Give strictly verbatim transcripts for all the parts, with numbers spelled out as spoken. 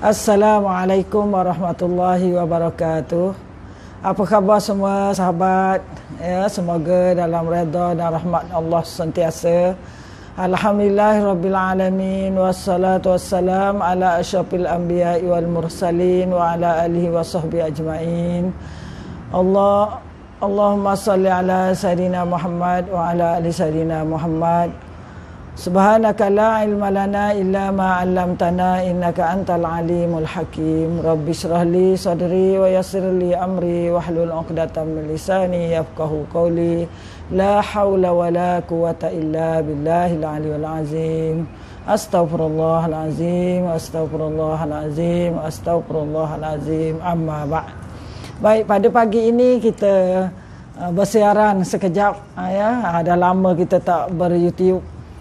Assalamualaikum warahmatullahi wabarakatuh. Apa khabar semua sahabat? Ya, semoga dalam redha dan rahmat Allah sentiasa. Alhamdulillahirabbil alamin wassalatu wassalam ala asyrafil anbiya'i wal mursalin wa ala alihi washabbihi ajmain. Allah Allahumma salli ala sayidina Muhammad wa ala ali sayidina Muhammad. Subhanaka la ilma lana illa ma 'allamtana innaka antal alimul hakim. Rabbi shrah li sadri wa yassir li amri wahlul 'uqdatam min lisani yafqahu qawli. La haula wala quwata illa billahil aliyyil azim. Astaghfirullahal azim, astaghfirullahal azim, astaghfirullahal azim. Amma ba'd. Baik, pada pagi ini kita uh, bersiaran sekejap uh, ya. Dah lama kita tak ber-YouTube,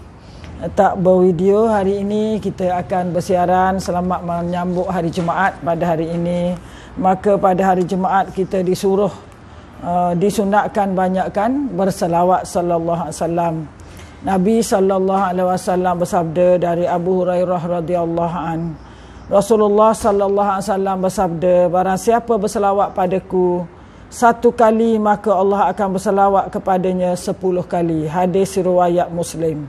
tak bervideo. Hari ini kita akan bersiaran selamat menyambut hari Jumaat pada hari ini. Maka pada hari Jumaat kita disuruh uh, disunatkan banyakkan berselawat sallallahu alaihi wasallam. Nabi sallallahu alaihi wasallam bersabda dari Abu Hurairah radhiyallahu an, Rasulullah sallallahu alaihi wasallam bersabda, barang siapa berselawat padaku satu kali maka Allah akan berselawat kepadanya sepuluh kali. Hadis riwayat Muslim.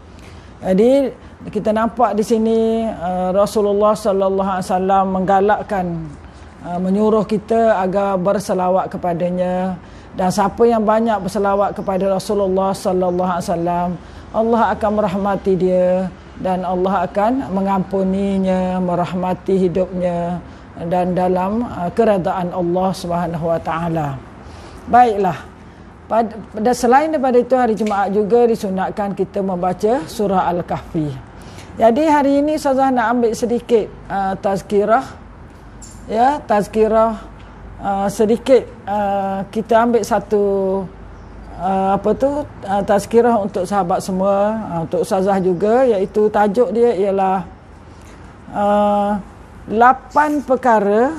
Jadi kita nampak di sini uh, Rasulullah sallallahu alaihi wasallam menggalakkan, uh, menyuruh kita agar berselawat kepadanya, dan siapa yang banyak berselawat kepada Rasulullah sallallahu alaihi wasallam, Allah akan merahmati dia dan Allah akan mengampuninya, merahmati hidupnya dan dalam uh, keredaan Allah Subhanahu wa taala. Baiklah. Dan selain daripada itu, hari Jumaat juga disunatkan kita membaca surah Al-Kahfi. Jadi hari ini Ustazah nak ambil sedikit uh, tazkirah, ya, tazkirah uh, sedikit. Uh, kita ambil satu uh, apa tu uh, tazkirah untuk sahabat semua, uh, untuk Ustazah juga, iaitu tajuk dia ialah uh, lapan perkara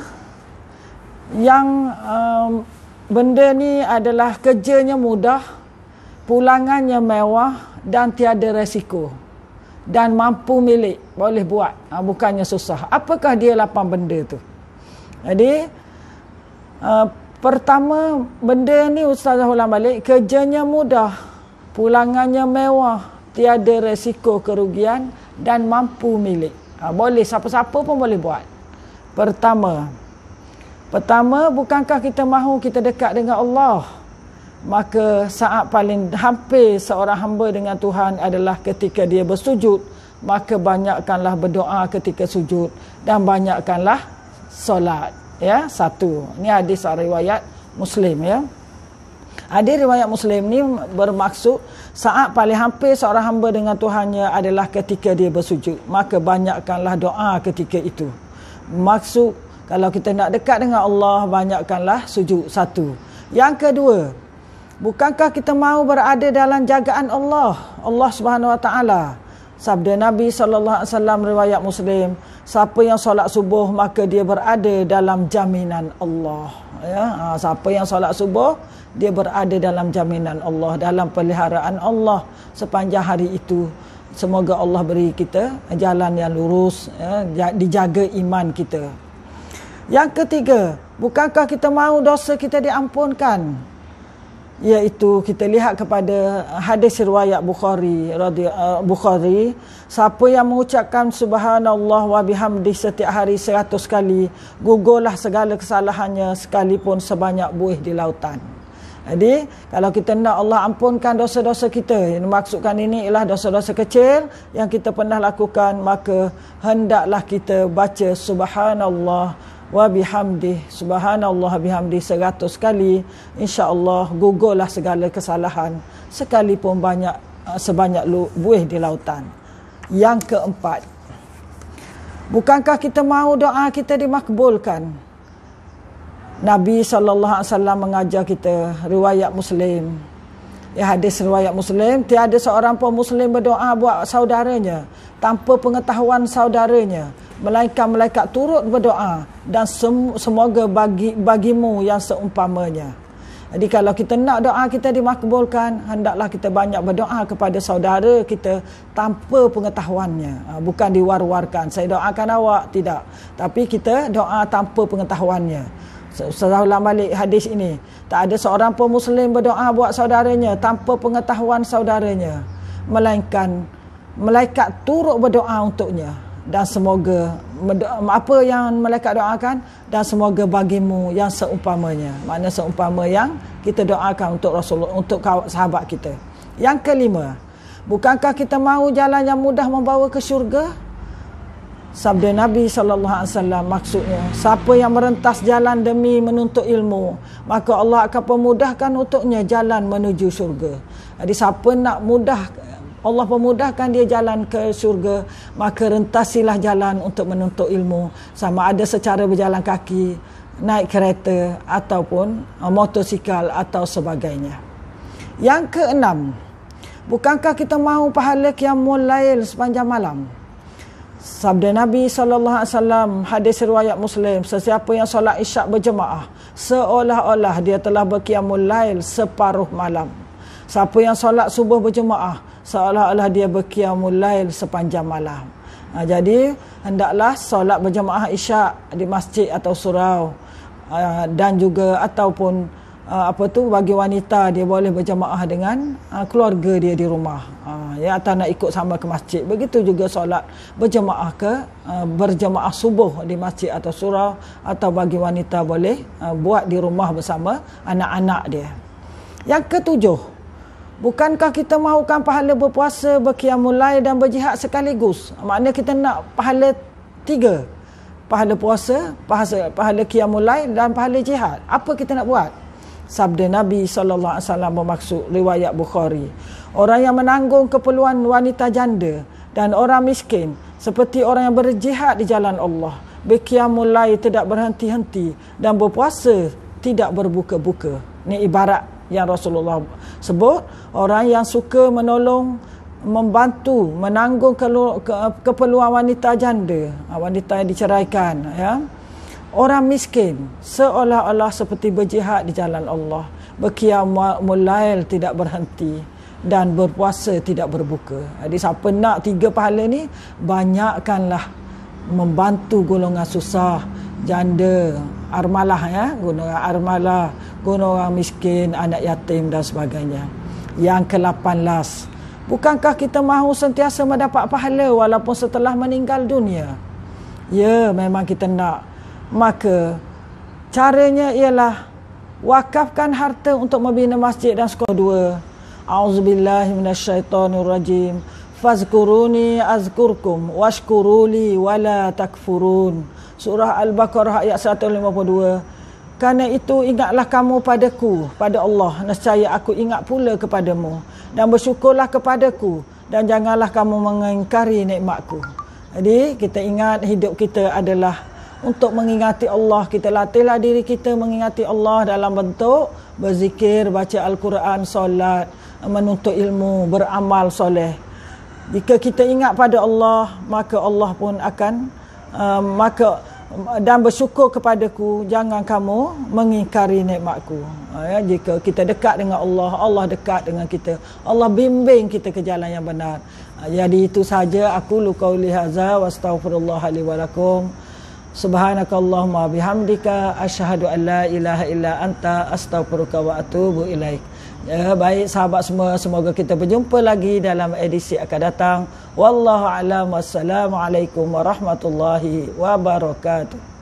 yang um, benda ni adalah kerjanya mudah, pulangannya mewah dan tiada resiko, dan mampu milik, boleh buat, ha, bukannya susah. Apakah dia lapan benda tu? Jadi uh, pertama, benda ni Ustazah ulang balik, kerjanya mudah, pulangannya mewah, tiada resiko kerugian dan mampu milik. Ha, boleh, siapa-siapa pun boleh buat. Pertama Pertama, bukankah kita mahu kita dekat dengan Allah? Maka saat paling hampir seorang hamba dengan Tuhan adalah ketika dia bersujud. Maka banyakkanlah berdoa ketika sujud dan banyakkanlah solat. Ya, satu. Ini hadis riwayat Muslim, ya. Hadis riwayat Muslim ni bermaksud saat paling hampir seorang hamba dengan Tuhannya adalah ketika dia bersujud. Maka banyakkanlah doa ketika itu. Maksud, kalau kita nak dekat dengan Allah, banyakkanlah sujud. Satu. Yang kedua, bukankah kita mahu berada dalam jagaan Allah, Allah Subhanahu Wa Taala? Sabda Nabi sallallahu alaihi wasallam riwayat Muslim, siapa yang solat subuh maka dia berada dalam jaminan Allah. Ya, ha, siapa yang solat subuh dia berada dalam jaminan Allah, dalam peliharaan Allah sepanjang hari itu. Semoga Allah beri kita jalan yang lurus, ya, dijaga iman kita. Yang ketiga, bukankah kita mahu dosa kita diampunkan? Iaitu kita lihat kepada hadis riwayat Bukhari, Bukhari, siapa yang mengucapkan subhanallah wa bihamdi setiap hari seratus kali, gugurlah segala kesalahannya sekalipun sebanyak buih di lautan. Jadi, kalau kita nak Allah ampunkan dosa-dosa kita, yang maksudkan ini ialah dosa-dosa kecil yang kita pernah lakukan, maka hendaklah kita baca subhanallah wa bihamdi, subhanallah bihamdi seratus kali, insya-Allah gugurlah segala kesalahan sekalipun banyak sebanyak buih di lautan. Yang keempat, bukankah kita mahu doa kita dimakbulkan? Nabi sallallahu alaihi wasallam mengajar kita, riwayat Muslim. Ya, hadis riwayat Muslim, tiada seorang pun muslim berdoa buat saudaranya tanpa pengetahuan saudaranya, melainkan malaikat turut berdoa dan sem- semoga bagi bagimu yang seumpamanya. Jadi kalau kita nak doa kita dimakbulkan, hendaklah kita banyak berdoa kepada saudara kita tanpa pengetahuannya. Bukan diwar-warkan, saya doakan awak, tidak. Tapi kita doa tanpa pengetahuannya. Saya ulang balik hadis ini. Tak ada seorang pun Muslim berdoa buat saudaranya tanpa pengetahuan saudaranya, melainkan malaikat turut berdoa untuknya. Dan semoga apa yang malaikat doakan, dan semoga bagimu yang seumpamanya. Makna seumpama yang kita doakan untuk Rasulullah, untuk sahabat kita. Yang kelima, bukankah kita mahu jalan yang mudah membawa ke syurga? Sabda Nabi sallallahu alaihi wasallam, maksudnya siapa yang merentas jalan demi menuntut ilmu, maka Allah akan pemudahkan untuknya jalan menuju syurga. Jadi siapa nak mudah, Allah pemudahkan dia jalan ke syurga, maka rentasilah jalan untuk menuntut ilmu, sama ada secara berjalan kaki, naik kereta ataupun uh, motosikal atau sebagainya. Yang keenam, bukankah kita mahu pahala qiyamul lail sepanjang malam? Sabda Nabi sallallahu alaihi wasallam, hadis riwayat Muslim, sesiapa yang solat isyak berjemaah seolah-olah dia telah berqiyamul lail separuh malam. Siapa yang solat subuh berjemaah seolah-olah dia berqiyamul lail sepanjang malam. Ha, jadi hendaklah solat berjemaah isyak di masjid atau surau, uh, dan juga ataupun uh, apa tu bagi wanita dia boleh berjemaah dengan uh, keluarga dia di rumah, uh, ya, atau nak ikut sama ke masjid. Begitu juga solat berjemaah ke uh, berjemaah subuh di masjid atau surau, atau bagi wanita boleh uh, buat di rumah bersama anak-anak dia. Yang ketujuh, bukankah kita mahukan pahala berpuasa, berqiyamul lail dan berjihad sekaligus? Maknanya kita nak pahala tiga. Pahala puasa, pahala, pahala qiyamul lail dan pahala jihad. Apa kita nak buat? Sabda Nabi sallallahu alaihi wasallam bermaksud, riwayat Bukhari, orang yang menanggung keperluan wanita janda dan orang miskin seperti orang yang berjihad di jalan Allah, berqiyamul lail tidak berhenti-henti dan berpuasa tidak berbuka-buka. Ini ibarat yang Rasulullah sebut, orang yang suka menolong, membantu, menanggung ke, ke, keperluan wanita janda, wanita yang diceraikan, ya, orang miskin seolah-olah seperti berjihad di jalan Allah, berqiyamul lail tidak berhenti dan berpuasa tidak berbuka. Jadi siapa nak tiga pahala ni, banyakkanlah membantu golongan susah, janda, armalah, ya, golongan armalah, golongan miskin, anak yatim dan sebagainya. Yang ke-lapan belas, bukankah kita mahu sentiasa mendapat pahala walaupun setelah meninggal dunia? Ya, memang kita nak. Maka caranya ialah wakafkan harta untuk membina masjid dan sekolah. Dua, auzubillahi minasyaitonirrajim, fazkuruni azkurkum washkuruli wala takfurun. Surah Al-Baqarah ayat seratus lima puluh dua. Karena itu ingatlah kamu padaku, pada Allah, nescaya aku ingat pula kepadamu, dan bersyukurlah kepadaku, dan janganlah kamu mengingkari nikmatku. Jadi kita ingat hidup kita adalah untuk mengingati Allah. Kita latihlah diri kita mengingati Allah dalam bentuk berzikir, baca Al-Quran, solat, menuntut ilmu, beramal soleh. Jika kita ingat pada Allah, maka Allah pun akan uh, maka dan bersyukur kepadaku, jangan kamu mengingkari nikmatku. Ya, jika kita dekat dengan Allah, Allah dekat dengan kita. Allah bimbing kita ke jalan yang benar. Jadi itu saja aku qauli hadza wa astaghfirullah li wa lakum. Subhanakallahumma bihamdika asyhadu an la ilaha illa anta astaghfiruka wa atubu ilaik. Ya, baik sahabat semua, semoga kita berjumpa lagi dalam edisi akan datang. Wallahu a'lam. Wassalamualaikum warahmatullahi wabarakatuh.